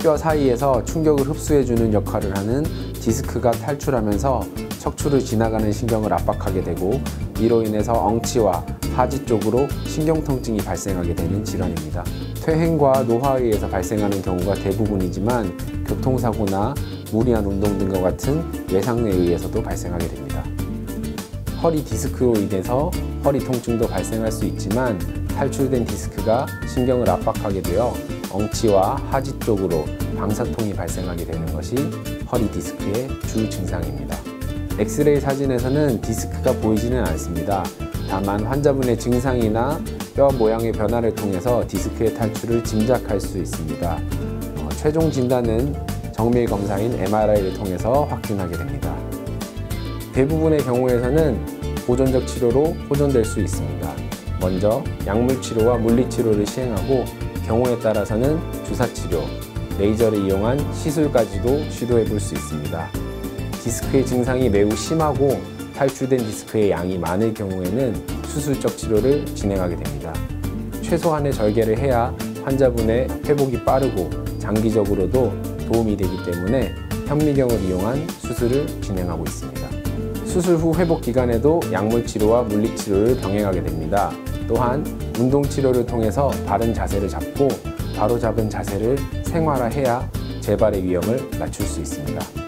뼈 사이에서 충격을 흡수해주는 역할을 하는 디스크가 탈출하면서 척추를 지나가는 신경을 압박하게 되고, 이로 인해서 엉치와 하지 쪽으로 신경통증이 발생하게 되는 질환입니다. 퇴행과 노화에 의해서 발생하는 경우가 대부분이지만 교통사고나 무리한 운동 등과 같은 외상에 의해서도 발생하게 됩니다. 허리 디스크로 인해서 허리 통증도 발생할 수 있지만, 탈출된 디스크가 신경을 압박하게 되어 엉치와 하지 쪽으로 방사통이 발생하게 되는 것이 허리 디스크의 주 증상입니다. 엑스레이 사진에서는 디스크가 보이지는 않습니다. 다만 환자분의 증상이나 뼈 모양의 변화를 통해서 디스크의 탈출을 짐작할 수 있습니다. 최종 진단은 정밀 검사인 MRI를 통해서 확진하게 됩니다. 대부분의 경우에서는 보존적 치료로 호전될 수 있습니다. 먼저 약물 치료와 물리 치료를 시행하고, 경우에 따라서는 주사 치료, 레이저를 이용한 시술까지도 시도해 볼 수 있습니다. 디스크의 증상이 매우 심하고 탈출된 디스크의 양이 많을 경우에는 수술적 치료를 진행하게 됩니다. 최소한의 절개를 해야 환자분의 회복이 빠르고 장기적으로도 도움이 되기 때문에 현미경을 이용한 수술을 진행하고 있습니다. 수술 후 회복 기간에도 약물 치료와 물리 치료를 병행하게 됩니다. 또한 운동 치료를 통해서 바른 자세를 잡고, 바로 잡은 자세를 생활화해야 재발의 위험을 낮출 수 있습니다.